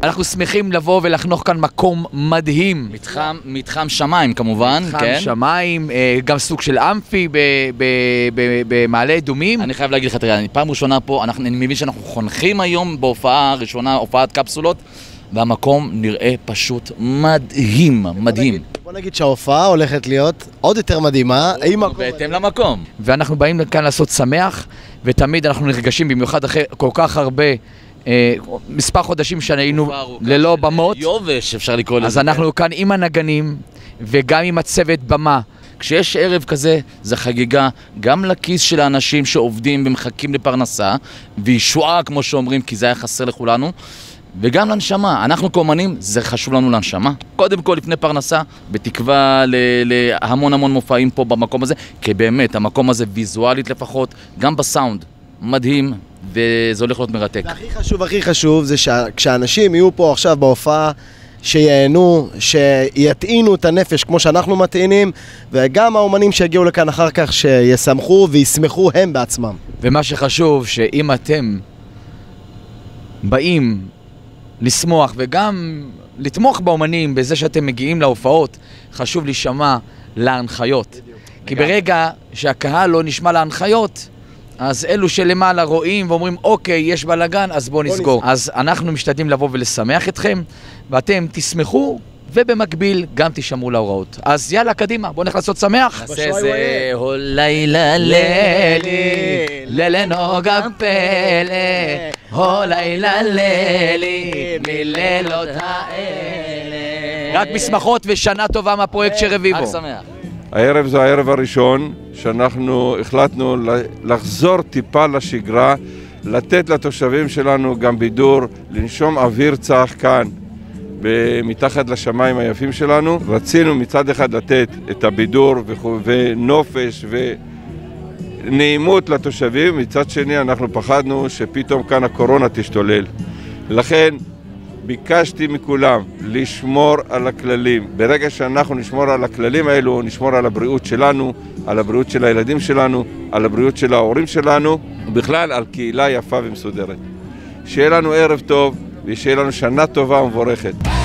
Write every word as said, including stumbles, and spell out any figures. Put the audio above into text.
אנחנו שמחים לבוא ולחנוך כאן מקום מדהים. מתחם, מתחם שמיים כמובן, מתחם כן? שמיים, גם סוג של אמפי במעלה אדומים. אני חייב להגיד לך, תראה, אני פעם ראשונה פה, אנחנו, אני מבין שאנחנו חונכים היום בהופעה ראשונה, הופעת קפסולות, והמקום נראה פשוט מדהים, מדהים. בוא נגיד, בוא נגיד שההופעה הולכת להיות עוד יותר מדהימה. בהתאם למקום. ואנחנו באים כאן לעשות שמח, ותמיד אנחנו נרגשים, במיוחד אחרי כל כך הרבה, אה, מספר חודשים שהיינו ללא במות. יובש אפשר לקרוא לזה. אז אנחנו כאן עם הנגנים, וגם עם הצוות במה. כשיש ערב כזה, זה חגיגה גם לכיס של האנשים שעובדים ומחכים לפרנסה, וישועה כמו שאומרים, כי זה היה חסר לכולנו. וגם לנשמה, אנחנו כאומנים, זה חשוב לנו לנשמה. קודם כל, לפני פרנסה, בתקווה להמון המון מופעים פה במקום הזה, כי באמת, המקום הזה ויזואלית לפחות, גם בסאונד, מדהים, וזה הולך להיות מרתק. והכי חשוב, הכי חשוב, זה שכשאנשים יהיו פה עכשיו בהופעה, שיהנו, שיתעינו את הנפש כמו שאנחנו מתעינים, וגם האומנים שיגיעו לכאן אחר כך, שישמחו וישמחו הם בעצמם. ומה שחשוב, שאם אתם באים לשמוח וגם לתמוך באומנים בזה שאתם מגיעים להופעות, חשוב להישמע להנחיות. כי ברגע שהקהל לא נשמע להנחיות, אז אלו שלמעלה רואים ואומרים, אוקיי, יש בלגן, אז בואו נסגור. אז אנחנו משתדלים לבוא ולשמח אתכם, ואתם תשמחו, ובמקביל גם תשמעו להוראות. אז יאללה, קדימה, בואו נלך לעשות שמח. נעשה זה הולילה לילי, ללנוגה פלא, הולילה לילי, מלילות האלה. רק בשמחות ושנה טובה מהפרויקט של רביבו. חג שמח. הערב זה הערב הראשון שאנחנו החלטנו לחזור טיפה לשגרה, לתת לתושבים שלנו גם בידור, לנשום אוויר צח כאן, מתחת לשמיים היפים שלנו. רצינו מצד אחד לתת את הבידור ונופש ונעימות לתושבים, מצד שני אנחנו פחדנו שפתאום כאן הקורונה תשתולל. לכן ביקשתי מכולם לשמור על הכללים. ברגע שאנחנו נשמור על הכללים האלו, נשמור על הבריאות שלנו, על הבריאות של הילדים שלנו, על הבריאות של ההורים שלנו, ובכלל על קהילה יפה ומסודרת. שיהיה לנו ערב טוב ושיהיה לנו שנה טובה ומבורכת.